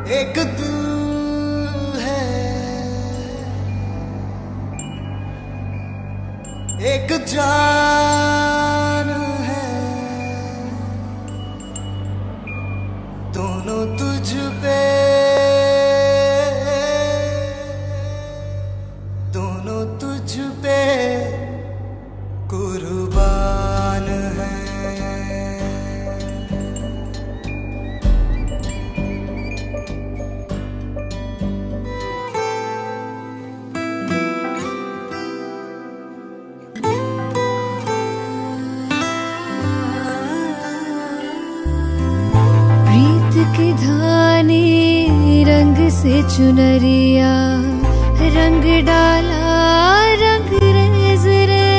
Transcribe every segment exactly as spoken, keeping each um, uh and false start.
एक तू है, एक जान है, दोनों तुझ पे, दोनों तुझ पे कुर्बान है। की धानी रंग से चुनरिया, रंग डाला रंग रेज रे।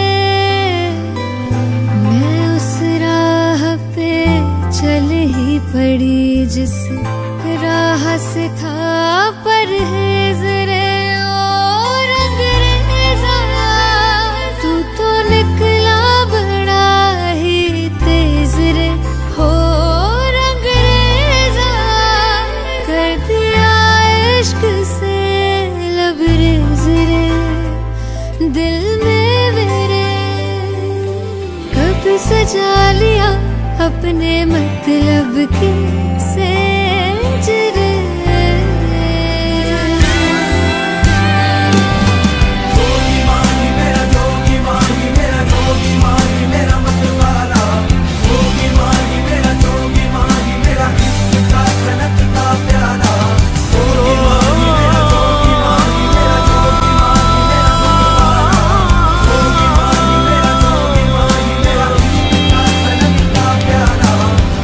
मैं उस राह पे चल ही पड़ी जिस राह से था परहेज रे। ओ रंग रेजा तू तो निकला बड़ा ही तेज रे। हो इश्क से लबरेज रे, दिल में मेरे कब सजा लिया अपने मतलब की सेज रे। जोगी माही मेरा जोगी माही मेरा जोगी माही मेरा मतवाला, जोगी माही मेरा जोगी माही मेरा इश्क का सनत का प्याला। जोगी माही मेरा जोगी माही मेरा जोगी माही मेरा मतवाला, जोगी माही मेरा जोगी माही मेरा इश्क का सनत का प्याला।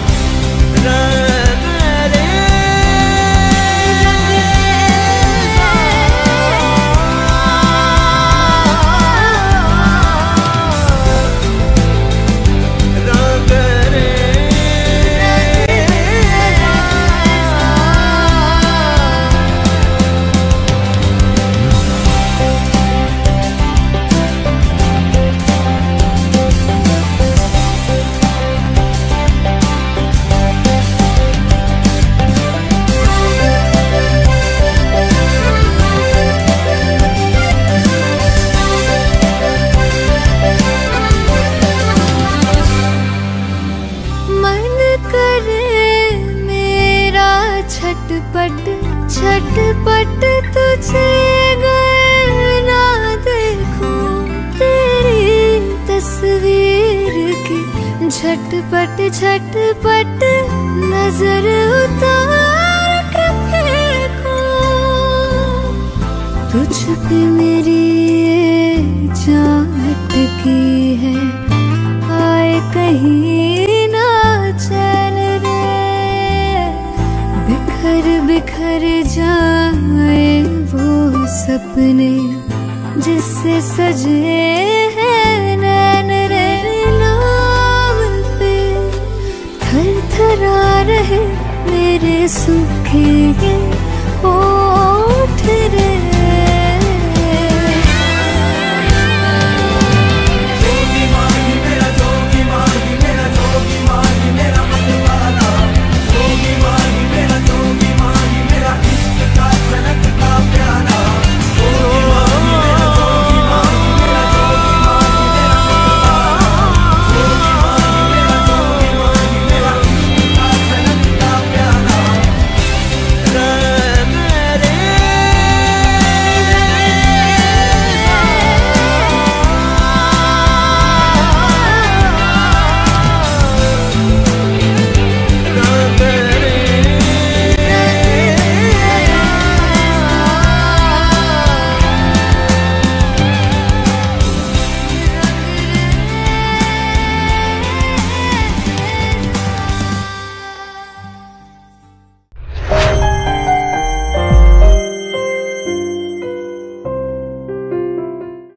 रंग रे रंग रे मन करे मेरा छटपट छटपट तुझे गए ना देखूं। तेरी तस्वीर की झटपट झटपट नजर उतार के फेंकूं। तुझ पे मेरी ये जान अटकी है, आए कहीं ना चैन रे। बिखर बिखर जाए वो सपने जिससे सजे हैं नैन रे। नाम पे थर थरा रहे मेरे सूखे ये